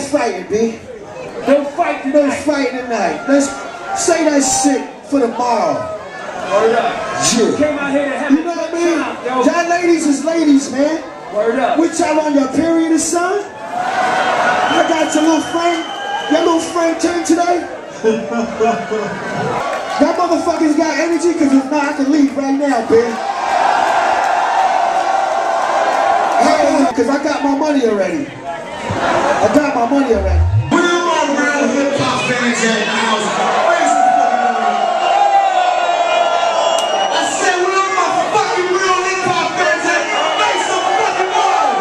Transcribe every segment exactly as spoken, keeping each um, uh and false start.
fighting, B. No fighting No tonight. fighting tonight. Let's say that shit for tomorrow. Word up. Yeah. Came out here to have You know what I mean? Y'all ladies is ladies, man. Word up. With y'all on your period or son? I got your little friend. Your little friend turned today? Y'all motherfuckers got energy? Cause if not, I can leave right now, bitch. Cause I got my money already. I got my money already. Where are my real hip-hop fans at in the house? Raise the fucking money. I said, where are my fucking real hip-hop fans at? Raise some fucking money.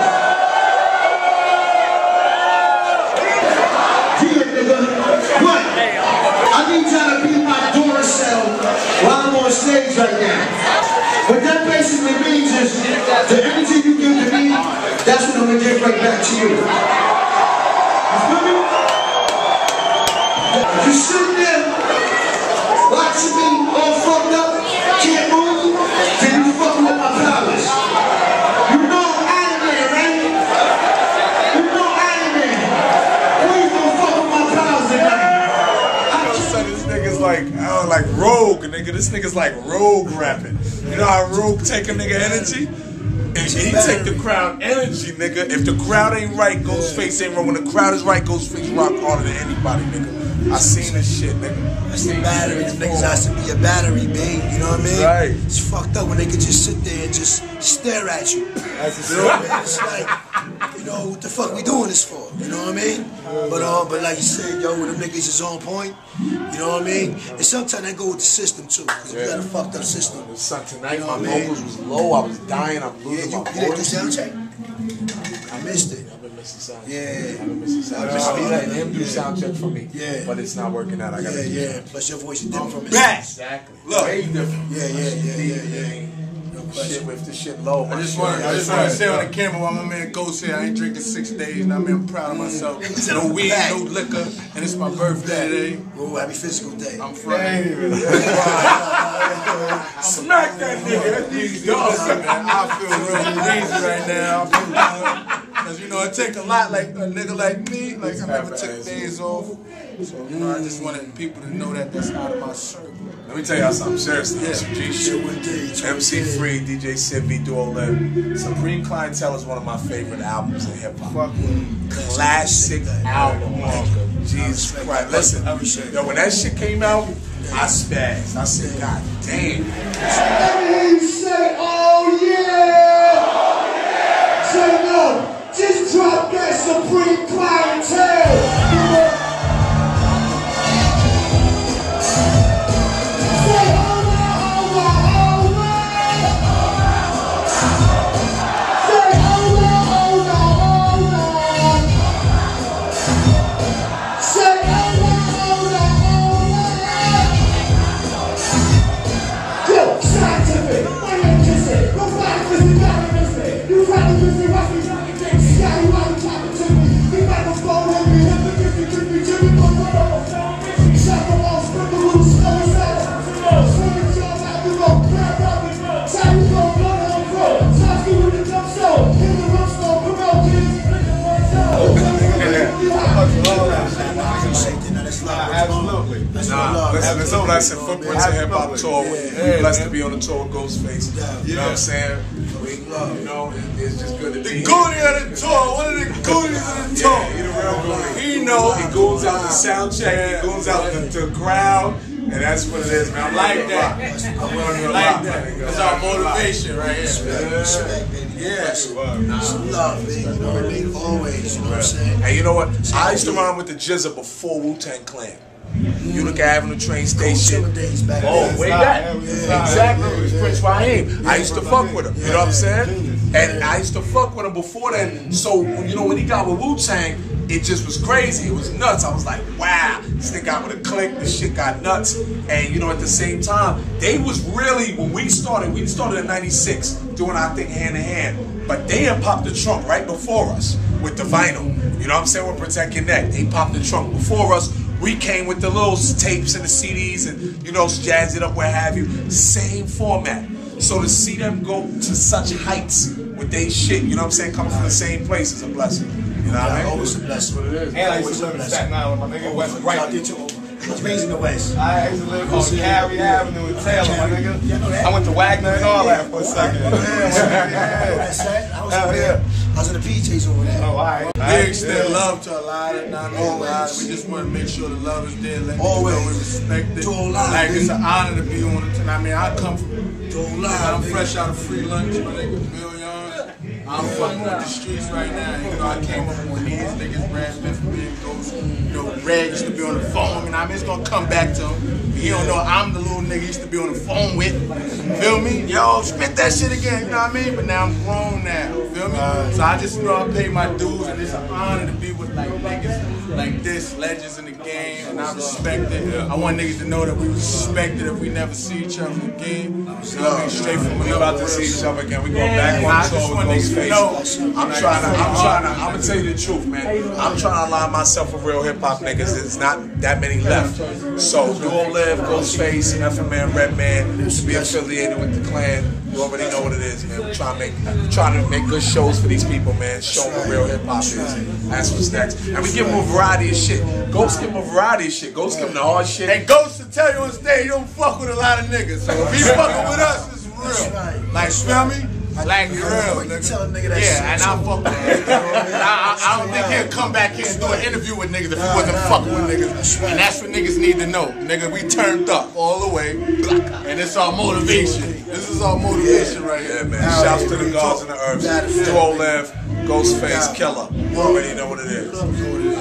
Yeah, nigga. What? I need y'all to be my Duracell while I'm on stage right now. What that basically means is the energy you give to me, that's what I'm gonna give right back to you. You feel me? If you're sitting there watching me all fucked up, can't move, then you fucking with my powers. You know I'm out of there, right? You know I'm out of there. Please don't fuck with my powers tonight. So this nigga's like, I don't like Rogue, nigga. This nigga's like Rogue rapping. You know how Rogue take a nigga energy? And he take the crowd energy, nigga. If the crowd ain't right, Ghostface ain't wrong. When the crowd is right, Ghostface rock harder than anybody, nigga. I seen this shit, nigga. That's the battery. Them niggas has to be a battery, man. You know what I mean? Right. It's fucked up when they could just sit there and just stare at you. That's You know what I mean? It's like, you know, what the fuck we doing this for? You know what I mean? But um, but like you said, yo, when them niggas is on point, you know what I mean? And sometimes they go with the system too, because we got a fucked up system. Son, tonight You know my what I mean? vocals was low. I was dying. I'm Yeah, losing you, my you didn't do voice. sound check? I missed it. I've been missing sound. Yeah. I've been missing sound. Yeah. I've been letting him do Yeah. sound check for me. Yeah. But it's not working out. I gotta Yeah, do yeah. something. Plus your voice is different from his. Back. Exactly. Look. Way different. Yeah, yeah, yeah, yeah, yeah. Shit with the shit low. I just want I just want to say on the camera while my man Ghost here, I ain't drinking six days and I mean I'm proud of myself. No weed, no liquor, and it's my birthday today. Oh, happy physical day. I'm from Smack that nigga. These dogs, man. I feel real breezy right now. I feel good. Cause you know it take a lot like a nigga like me. Like I never took days off. So you know I just wanted people to know that that's out of my circle. Let me tell y'all something, seriously. Yeah. Some G shit. M C Free, D J Sid, Duo Live. Supreme Clientele is one of my favorite albums in hip hop. Classic album. Jesus Christ. Listen, yo, when that shit came out, I spazzed. I said, God damn. Let me hear you say, oh yeah! Oh yeah! Say no, just drop that Supreme Clientele. Absolutely. Nah, listen, it's a blessing. Footprints of Hip Hop Tour. We're blessed to be on the tour with Ghostface. You know what I'm saying? We, you know, it's just good to be The here. Goonie of the tour. One of the Goonies of the tour. Yeah, he the real Goonie. He know. He goons out the sound check. He goons out the, the crowd. And that's what it is, man. I'm Like ready to that. rock. I'm ready to Like rock, that. man. That's our motivation right here. Respect, baby. Yeah. Some love, baby. You know what I mean? Always, you know what I'm saying? And you know what? I used to run with the Jizza before Wu-Tang Clan. Utica Avenue train station. Oh, way back. Exactly. It was Prince Raheem. I used to fuck with him. You know what I'm saying? And I used to fuck with him before then. So, you know, when he got with Wu-Tang, it just was crazy. It was nuts. I was like, wow, this thing got with a click. This shit got nuts. And, you know, at the same time, they was really, when we started, we started in ninety-six doing our thing hand in hand. But they had popped the trunk right before us with the vinyl. You know what I'm saying? With Protect Your Neck. They popped the trunk before us. We came with the little tapes and the C Ds and, you know, jazz it up, where have you. Same format. So to see them go to such heights with they shit, you know what I'm saying, coming from the same place is a blessing. You know what I mean? Always a blessing. And I used to live in Staten Island with my nigga West Right there Brighton. too. I was raised in the West. I used to live on Cary Avenue in Taylor, my nigga. I went to Wagner and all that for a second. Yeah, That's that. I was over there. I was in the P Js over there. Oh, all right. Big Extend love to a lot of, not a lot. We just want to make sure the love is there. Let Always. people know we respect it. To a lot, like it's nigga. an honor to be on it. I mean, I come from. To a lot, I'm nigga. fresh out of free lunch, my nigga. Bill Young. I'm fucking with the streets right now. You know, I came up on these niggas, Brad Smith, being Ghost. You know, Red used to be on the phone. And I mean, it's gonna come back to him. He don't know I'm the little nigga he used to be on the phone with. Feel me? Yo, spit that shit again. You know what I mean? But now I'm grown now. Feel me? So I just, you know, I pay my dues, and it's an honor to be with like niggas like this, legends in the game, and I respect it. I want niggas to know that we respect it if we never see each other again. You know, I mean, straight from We about to see each other again. We going back I on just tour want with niggas to Ghostface. know. I'm trying to, I'm trying to, I'm gonna tell you the truth, man. I'm trying to align myself with real hip hop niggas. There's not that many left. So Duo Live, Ghostface, Method Man, Redman, to be affiliated with the clan. You already know what it is, man. We're trying to make, we're trying to make good shows for these people, man. Show them what real hip hop is. That's what's next. And we give them a variety of shit. Ghost give them a variety of shit. Ghost give them the hard shit. And Ghost to tell you on stage, you don't fuck with a lot of niggas. So if he fucking with us, it's real. Like, feel me? Like, real, nigga. Tell a nigga that Yeah, and shit. I fuck with him. I, I, I don't think he'll come back here and do an interview with niggas if he wasn't fucking with niggas. And that's what niggas need to know. Nigga, we turned up all the way. And it's our motivation. This is our motivation right here. Yeah, man. Shouts to the gods and the herbs. Duo Live, Ghostface, Killer. You already know what it is.